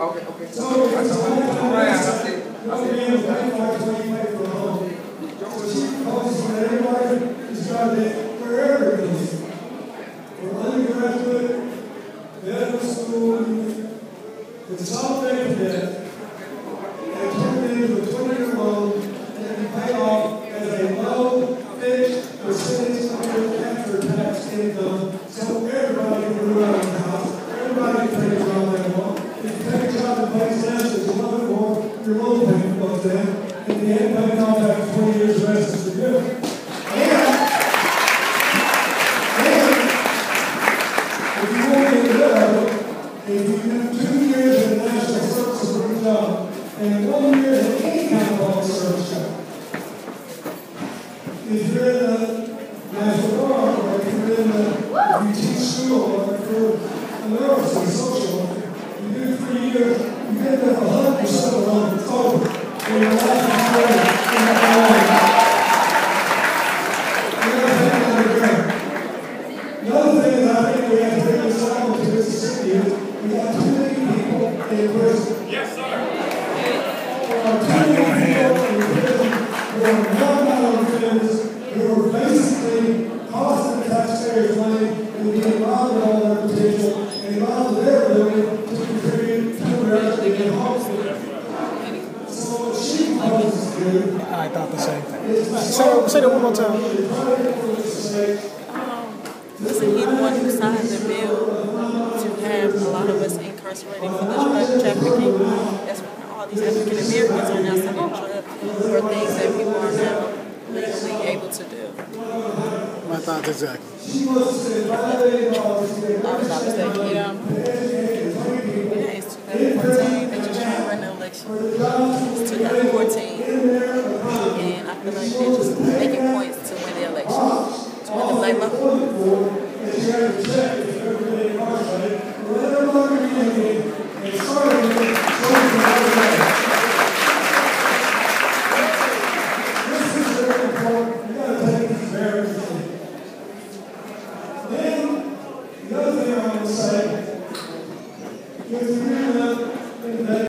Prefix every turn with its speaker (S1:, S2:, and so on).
S1: Okay, okay. I told him to come around. I said,
S2: Everybody started wherever it is. For undergraduate, medical school, it's all paid for that. They turned it into a 20-year loan that can pay off as a low fixed percentage of your after-tax income. So everybody can move out of the house. Everybody can take a job they want. If you take a job that pays less than you want it more, your loan payment goes down. And the end paying off after 20 years, the rest is forgiven. If you do 2 years in the national service for a job and 1 year in any kind of public service job, if you're in the National Guard or if you teach school or if you're a nurse or a social worker, you do 3 years, you get there 100% of the it's over. And your life is great in that way. Another thing that I think we have to reconcile to Mississippi is we have too many people in prison.
S3: Yes, sir.
S2: There are too many people in prison who are non-violent offenders who are basically costing the taxpayers money and being robbed of all their potential and robbed of their ability to contribute to America and get home. So what she proposes to do,
S4: I thought the same thing. Say that one more time.
S5: Listen, he's the one who signed the bill to have a lot of us incarcerated for the drug trafficking. That's why all these African Americans are now selling drugs for things that people are now legally able to do.
S4: My thoughts exactly.
S5: I was mistaken, it's 2014, they just trying to run the election.